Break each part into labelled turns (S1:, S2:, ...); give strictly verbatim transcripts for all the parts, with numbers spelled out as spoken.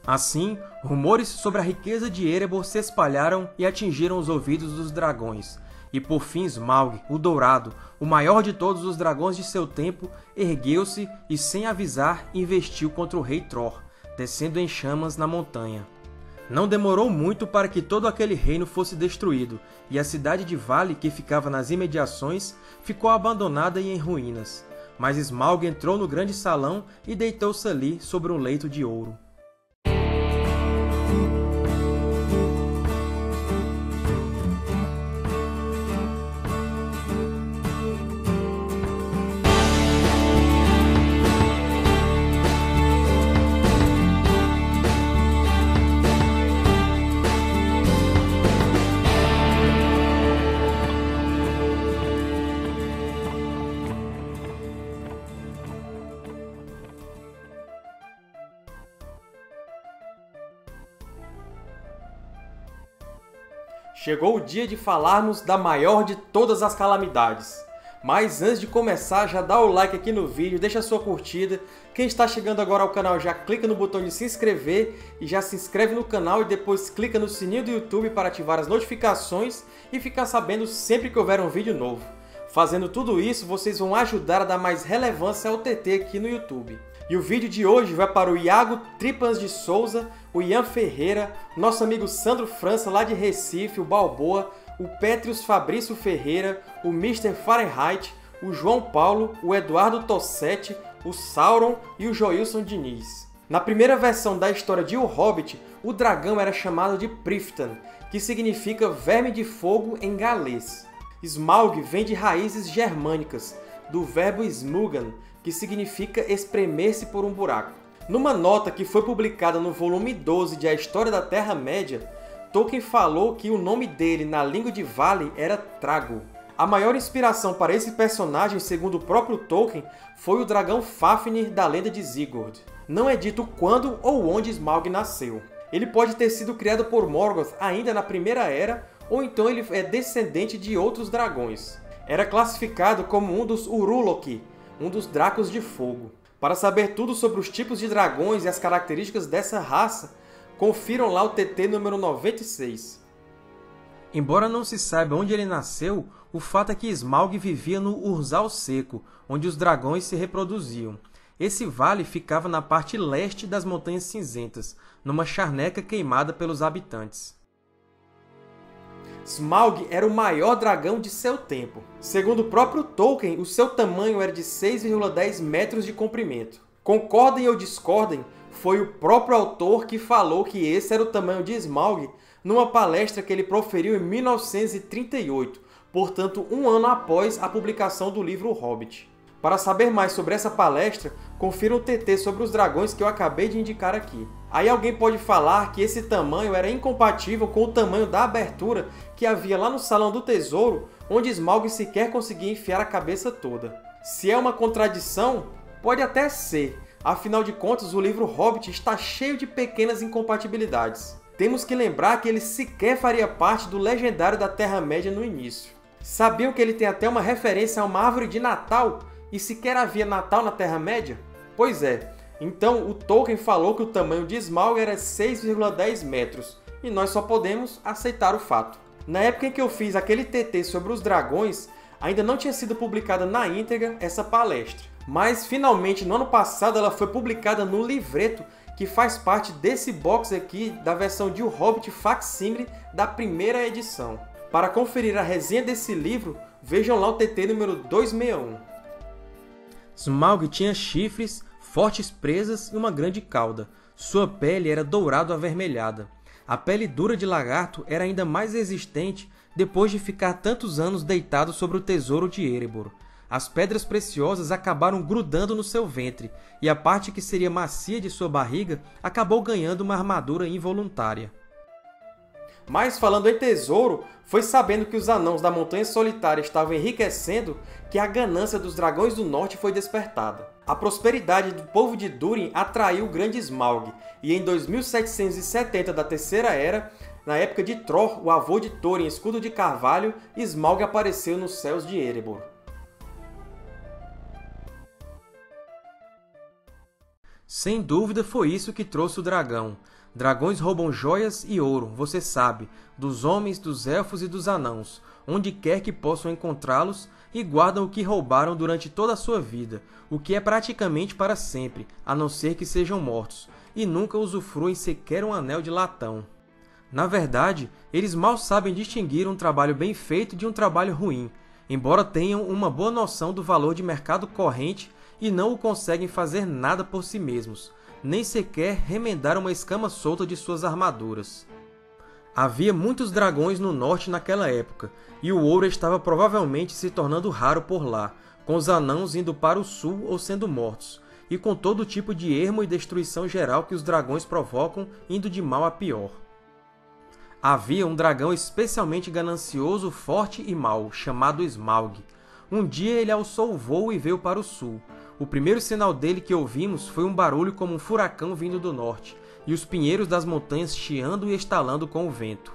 S1: Assim, rumores sobre a riqueza de Erebor se espalharam e atingiram os ouvidos dos dragões, e por fim Smaug, o Dourado, o maior de todos os dragões de seu tempo, ergueu-se e, sem avisar, investiu contra o rei Tror, descendo em chamas na montanha. Não demorou muito para que todo aquele reino fosse destruído, e a cidade de Vale, que ficava nas imediações, ficou abandonada e em ruínas. Mas Smaug entrou no grande salão e deitou-se ali sobre um leito de ouro. Chegou o dia de falarmos da maior de todas as calamidades. Mas antes de começar, já dá o like aqui no vídeo, deixa a sua curtida. Quem está chegando agora ao canal já clica no botão de se inscrever e já se inscreve no canal e depois clica no sininho do YouTube para ativar as notificações e ficar sabendo sempre que houver um vídeo novo. Fazendo tudo isso, vocês vão ajudar a dar mais relevância ao T T aqui no YouTube. E o vídeo de hoje vai para o Iago Tripans de Souza, o Ian Ferreira, nosso amigo Sandro França lá de Recife, o Balboa, o Petrius Fabrício Ferreira, o mister Fahrenheit, o João Paulo, o Eduardo Tossetti, o Sauron e o Joilson Diniz. Na primeira versão da história de O Hobbit, o dragão era chamado de Priftan, que significa verme de fogo em galês. Smaug vem de raízes germânicas, do verbo smugan, que significa espremer-se por um buraco. Numa nota que foi publicada no volume doze de A História da Terra-média, Tolkien falou que o nome dele na língua de Vale era Trago. A maior inspiração para esse personagem, segundo o próprio Tolkien, foi o dragão Fafnir da lenda de Sigurd. Não é dito quando ou onde Smaug nasceu. Ele pode ter sido criado por Morgoth ainda na Primeira Era, ou então ele é descendente de outros dragões. Era classificado como um dos Uruk-hai, um dos Dracos de Fogo. Para saber tudo sobre os tipos de dragões e as características dessa raça, confiram lá o T T número noventa e seis. Embora não se saiba onde ele nasceu, o fato é que Smaug vivia no Urzal Seco, onde os dragões se reproduziam. Esse vale ficava na parte leste das Montanhas Cinzentas, numa charneca queimada pelos habitantes. Smaug era o maior dragão de seu tempo. Segundo o próprio Tolkien, o seu tamanho era de seis vírgula dez metros de comprimento. Concordem ou discordem, foi o próprio autor que falou que esse era o tamanho de Smaug numa palestra que ele proferiu em mil novecentos e trinta e oito, portanto um ano após a publicação do livro O Hobbit. Para saber mais sobre essa palestra, confira o T T sobre os dragões que eu acabei de indicar aqui. Aí alguém pode falar que esse tamanho era incompatível com o tamanho da abertura que havia lá no Salão do Tesouro, onde Smaug sequer conseguia enfiar a cabeça toda. Se é uma contradição, pode até ser. Afinal de contas, o livro Hobbit está cheio de pequenas incompatibilidades. Temos que lembrar que ele sequer faria parte do legendário da Terra-média no início. Sabiam que ele tem até uma referência a uma árvore de Natal? E sequer havia Natal na Terra-média? Pois é, então o Tolkien falou que o tamanho de Smaug era seis vírgula dez metros, e nós só podemos aceitar o fato. Na época em que eu fiz aquele T T sobre os dragões, ainda não tinha sido publicada na íntegra essa palestra. Mas, finalmente, no ano passado, ela foi publicada no livreto, que faz parte desse box aqui da versão de O Hobbit Facsimile da primeira edição. Para conferir a resenha desse livro, vejam lá o T T número duzentos e sessenta e um. Smaug tinha chifres, fortes presas e uma grande cauda. Sua pele era dourado-avermelhada. A pele dura de lagarto era ainda mais resistente depois de ficar tantos anos deitado sobre o tesouro de Erebor. As pedras preciosas acabaram grudando no seu ventre, e a parte que seria macia de sua barriga acabou ganhando uma armadura involuntária. Mas, falando em tesouro, foi sabendo que os Anãos da Montanha Solitária estavam enriquecendo que a ganância dos Dragões do Norte foi despertada. A prosperidade do povo de Durin atraiu o grande Smaug, e em dois mil setecentos e setenta da Terceira Era, na época de Tror, o avô de Thorin Escudo de Carvalho, Smaug apareceu nos céus de Erebor. Sem dúvida foi isso que trouxe o dragão. Dragões roubam joias e ouro, você sabe, dos homens, dos elfos e dos anãos, onde quer que possam encontrá-los, e guardam o que roubaram durante toda a sua vida, o que é praticamente para sempre, a não ser que sejam mortos, e nunca usufruem sequer um anel de latão. Na verdade, eles mal sabem distinguir um trabalho bem feito de um trabalho ruim, embora tenham uma boa noção do valor de mercado corrente e não o conseguem fazer nada por si mesmos, nem sequer remendar uma escama solta de suas armaduras. Havia muitos dragões no norte naquela época, e o ouro estava provavelmente se tornando raro por lá, com os anãos indo para o sul ou sendo mortos, e com todo tipo de ermo e destruição geral que os dragões provocam indo de mal a pior. Havia um dragão especialmente ganancioso, forte e mau, chamado Smaug. Um dia ele alçou o voo e veio para o sul. O primeiro sinal dele que ouvimos foi um barulho como um furacão vindo do norte, e os pinheiros das montanhas chiando e estalando com o vento.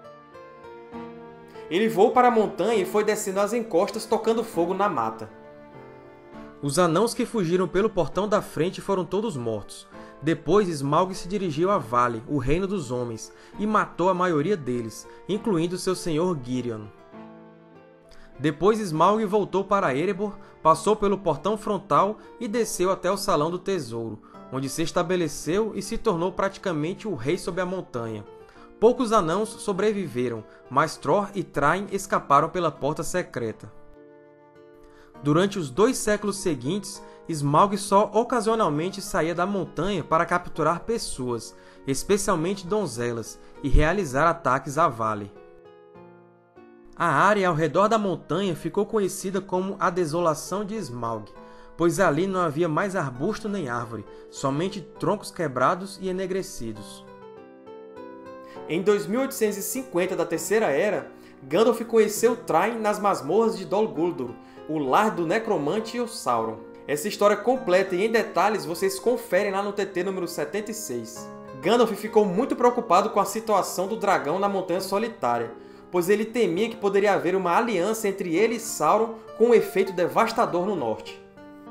S1: Ele voou para a montanha e foi descendo as encostas tocando fogo na mata. Os anãos que fugiram pelo portão da frente foram todos mortos. Depois Smaug se dirigiu a Vale, o reino dos homens, e matou a maioria deles, incluindo seu senhor Girion. Depois Smaug voltou para Erebor, passou pelo portão frontal e desceu até o Salão do Tesouro, onde se estabeleceu e se tornou praticamente o rei sobre a montanha. Poucos anãos sobreviveram, mas Tror e Thrain escaparam pela porta secreta. Durante os dois séculos seguintes, Smaug só ocasionalmente saía da montanha para capturar pessoas, especialmente donzelas, e realizar ataques à Vale. A área ao redor da montanha ficou conhecida como a Desolação de Smaug, pois ali não havia mais arbusto nem árvore, somente troncos quebrados e enegrecidos. Em dois mil oitocentos e cinquenta da Terceira Era, Gandalf conheceu Thrain nas masmorras de Dol Guldur, o lar do necromante e o Sauron. Essa história completa e em detalhes vocês conferem lá no T T número setenta e seis. Gandalf ficou muito preocupado com a situação do dragão na Montanha Solitária, pois ele temia que poderia haver uma aliança entre ele e Sauron com um efeito devastador no norte.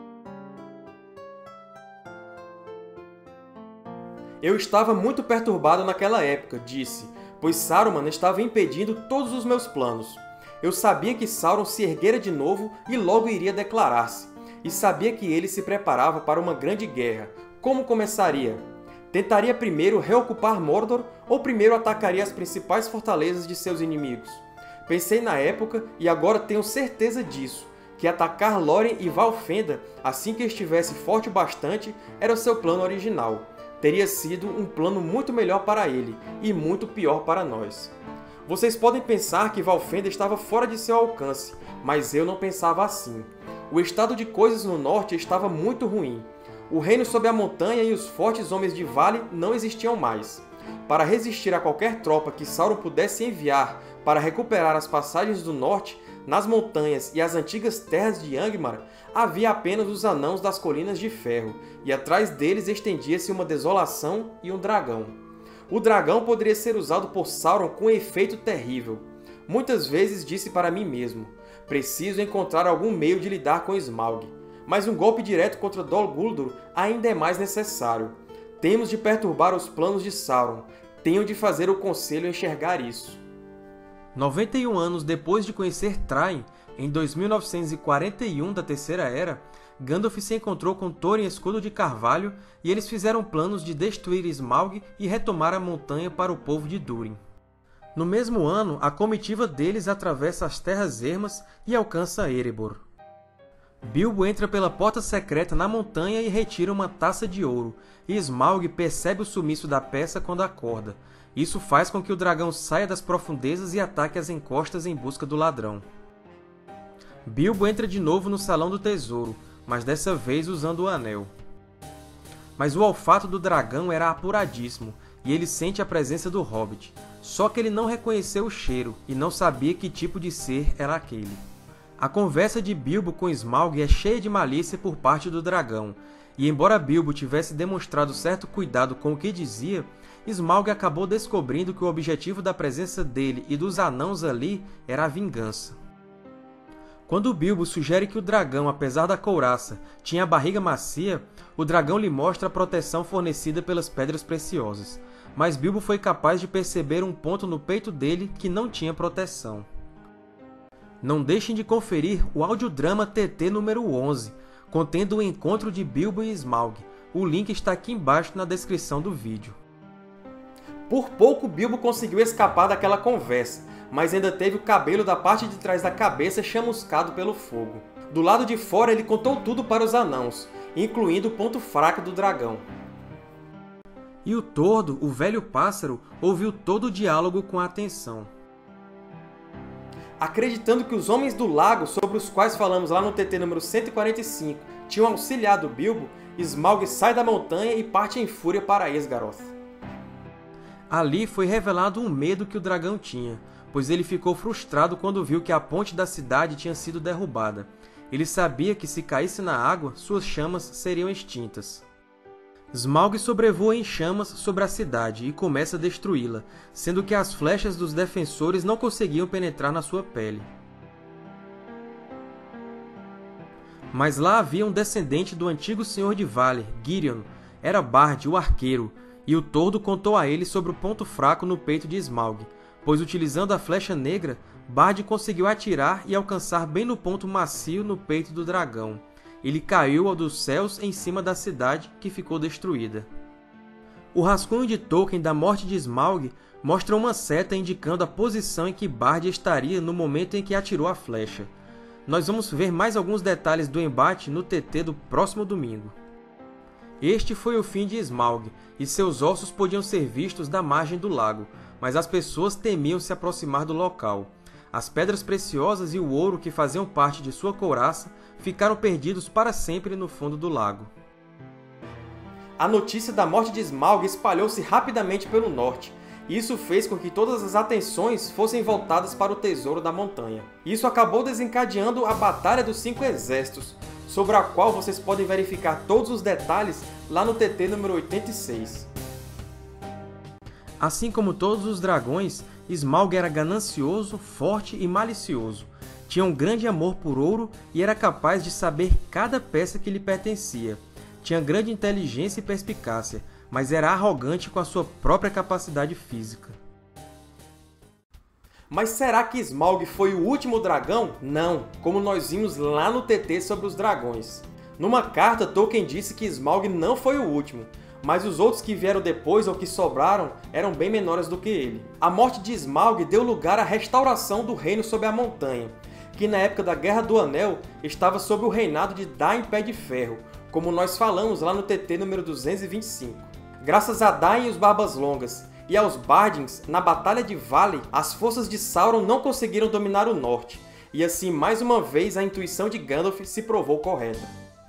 S1: Eu estava muito perturbado naquela época, disse, pois Saruman estava impedindo todos os meus planos. Eu sabia que Sauron se erguera de novo e logo iria declarar-se, e sabia que ele se preparava para uma grande guerra. Como começaria? Tentaria primeiro reocupar Mordor ou primeiro atacaria as principais fortalezas de seus inimigos? Pensei na época e agora tenho certeza disso, que atacar Lórien e Valfenda assim que estivesse forte o bastante era o seu plano original. Teria sido um plano muito melhor para ele e muito pior para nós. Vocês podem pensar que Valfenda estava fora de seu alcance, mas eu não pensava assim. O estado de coisas no norte estava muito ruim. O reino sob a montanha e os fortes homens de Vale não existiam mais. Para resistir a qualquer tropa que Sauron pudesse enviar para recuperar as passagens do norte, nas montanhas e as antigas terras de Angmar, havia apenas os Anãos das Colinas de Ferro, e atrás deles estendia-se uma desolação e um dragão. O dragão poderia ser usado por Sauron com um efeito terrível. Muitas vezes disse para mim mesmo, preciso encontrar algum meio de lidar com Smaug, mas um golpe direto contra Dol Guldur ainda é mais necessário. Temos de perturbar os planos de Sauron, tenho de fazer o Conselho enxergar isso. noventa e um anos depois de conhecer Thrain, em dois mil novecentos e quarenta e um da Terceira Era, Gandalf se encontrou com Thorin Escudo de Carvalho e eles fizeram planos de destruir Smaug e retomar a montanha para o povo de Durin. No mesmo ano, a comitiva deles atravessa as Terras Ermas e alcança Erebor. Bilbo entra pela porta secreta na montanha e retira uma taça de ouro, e Smaug percebe o sumiço da peça quando acorda. Isso faz com que o dragão saia das profundezas e ataque as encostas em busca do ladrão. Bilbo entra de novo no Salão do Tesouro, mas dessa vez usando o anel. Mas o olfato do dragão era apuradíssimo, e ele sente a presença do Hobbit. Só que ele não reconheceu o cheiro, e não sabia que tipo de ser era aquele. A conversa de Bilbo com Smaug é cheia de malícia por parte do dragão, e embora Bilbo tivesse demonstrado certo cuidado com o que dizia, Smaug acabou descobrindo que o objetivo da presença dele e dos anãos ali era a vingança. Quando Bilbo sugere que o dragão, apesar da couraça, tinha a barriga macia, o dragão lhe mostra a proteção fornecida pelas pedras preciosas, mas Bilbo foi capaz de perceber um ponto no peito dele que não tinha proteção. Não deixem de conferir o audiodrama T T número onze, contendo o encontro de Bilbo e Smaug. O link está aqui embaixo na descrição do vídeo. Por pouco Bilbo conseguiu escapar daquela conversa, mas ainda teve o cabelo da parte de trás da cabeça chamuscado pelo fogo. Do lado de fora ele contou tudo para os anãos, incluindo o ponto fraco do dragão. E o Tordo, o velho pássaro, ouviu todo o diálogo com atenção. Acreditando que os Homens do Lago, sobre os quais falamos lá no T T número cento e quarenta e cinco, tinham auxiliado Bilbo, Smaug sai da montanha e parte em fúria para Esgaroth. Ali foi revelado um medo que o dragão tinha, pois ele ficou frustrado quando viu que a ponte da cidade tinha sido derrubada. Ele sabia que se caísse na água, suas chamas seriam extintas. Smaug sobrevoa em chamas sobre a cidade e começa a destruí-la, sendo que as flechas dos defensores não conseguiam penetrar na sua pele. Mas lá havia um descendente do antigo Senhor de Valir, Girion. Era Bard, o arqueiro, e o Tordo contou a ele sobre o ponto fraco no peito de Smaug, pois utilizando a flecha negra, Bard conseguiu atirar e alcançar bem no ponto macio no peito do dragão. Ele caiu ao dos céus em cima da cidade, que ficou destruída. O rascunho de Tolkien da morte de Smaug mostra uma seta indicando a posição em que Bard estaria no momento em que atirou a flecha. Nós vamos ver mais alguns detalhes do embate no T T do próximo domingo. Este foi o fim de Smaug, e seus ossos podiam ser vistos da margem do lago, mas as pessoas temiam se aproximar do local. As pedras preciosas e o ouro que faziam parte de sua couraça ficaram perdidos para sempre no fundo do lago. A notícia da morte de Smaug espalhou-se rapidamente pelo norte, e isso fez com que todas as atenções fossem voltadas para o tesouro da montanha. Isso acabou desencadeando a Batalha dos Cinco Exércitos, sobre a qual vocês podem verificar todos os detalhes lá no T T número oitenta e seis. Assim como todos os dragões, Smaug era ganancioso, forte e malicioso. Tinha um grande amor por ouro e era capaz de saber cada peça que lhe pertencia. Tinha grande inteligência e perspicácia, mas era arrogante com a sua própria capacidade física. Mas será que Smaug foi o último dragão? Não, como nós vimos lá no T T sobre os dragões. Numa carta, Tolkien disse que Smaug não foi o último, mas os outros que vieram depois ou que sobraram eram bem menores do que ele. A morte de Smaug deu lugar à restauração do reino sob a montanha, que na época da Guerra do Anel estava sob o reinado de Dain Pé de Ferro, como nós falamos lá no T T número duzentos e vinte e cinco. Graças a Dain e os Barbas Longas e aos Bardins, na Batalha de Vale, as forças de Sauron não conseguiram dominar o norte, e assim mais uma vez a intuição de Gandalf se provou correta.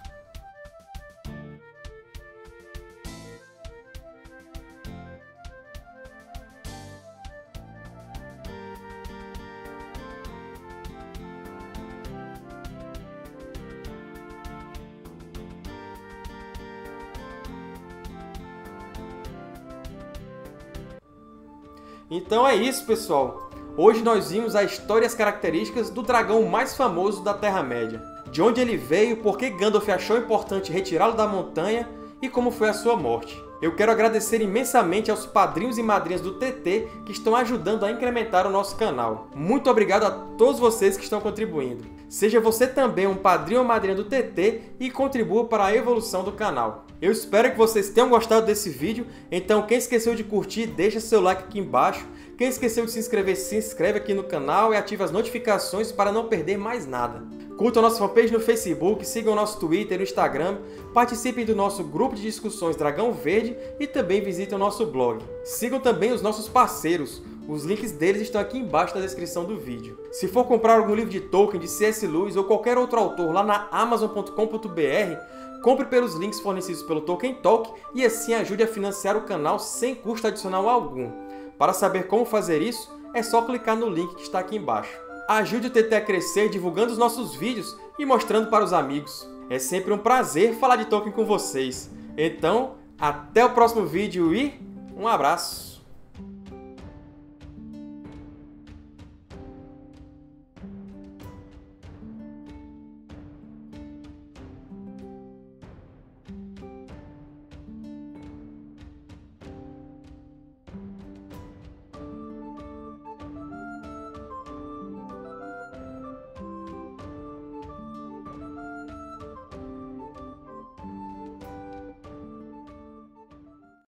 S1: Então é isso, pessoal! Hoje nós vimos a história e as características do dragão mais famoso da Terra-média. De onde ele veio, por que Gandalf achou importante retirá-lo da montanha e como foi a sua morte. Eu quero agradecer imensamente aos padrinhos e madrinhas do T T que estão ajudando a incrementar o nosso canal. Muito obrigado a todos vocês que estão contribuindo. Seja você também um padrinho ou madrinha do T T e contribua para a evolução do canal. Eu espero que vocês tenham gostado desse vídeo, então quem esqueceu de curtir, deixa seu like aqui embaixo. Quem esqueceu de se inscrever, se inscreve aqui no canal e ative as notificações para não perder mais nada. Curtam a nossa fanpage no Facebook, sigam o nosso Twitter e Instagram, participem do nosso grupo de discussões Dragão Verde e também visitem o nosso blog. Sigam também os nossos parceiros, os links deles estão aqui embaixo na descrição do vídeo. Se for comprar algum livro de Tolkien, de C S Lewis ou qualquer outro autor lá na amazon ponto com ponto br, compre pelos links fornecidos pelo Tolkien Talk e assim ajude a financiar o canal sem custo adicional algum. Para saber como fazer isso, é só clicar no link que está aqui embaixo. Ajude o T T a crescer divulgando os nossos vídeos e mostrando para os amigos. É sempre um prazer falar de Tolkien com vocês. Então, até o próximo vídeo e um abraço!